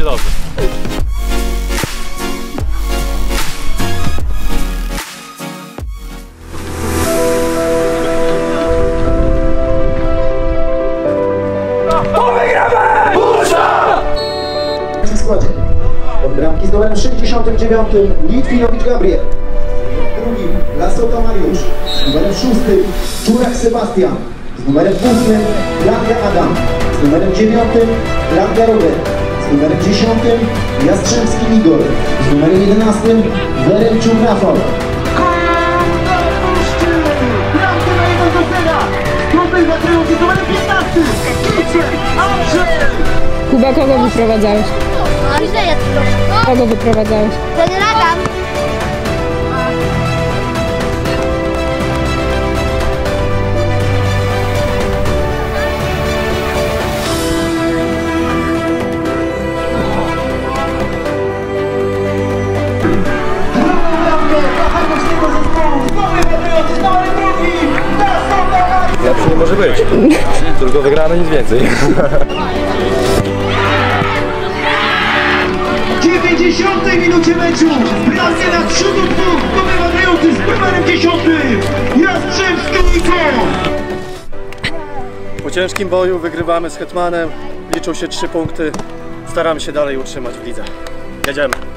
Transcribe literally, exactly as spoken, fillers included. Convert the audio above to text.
będzie dobrze. W składzie. Od bramki z numerem sześćdziesiątym dziewiątym Litwinowicz Gabriel. Drugim Lasota Mariusz. Z numerem szóstym Czurek Sebastian. Z numerem ósmym Langa Adam. Z numerem dziewiątym Langa Robert. Z numerem dziesiątym Jastrzębski Igor. Z numerem jedenastym Weremczuk Rafał. Kuba, kogo wyprowadzałeś? Kogo wyprowadzałeś? To nie nagam. Lepszy nie może być. Tylko wygrane, nic więcej. W dziewięćdziesiątej minucie meczu bramkę na trzydu dwóch zdobywający z numerem dziesiątym Jastrzębski Igor. Po ciężkim boju wygrywamy z Hetmanem, liczą się trzy punkty, staramy się dalej utrzymać w lidze. Jedziemy!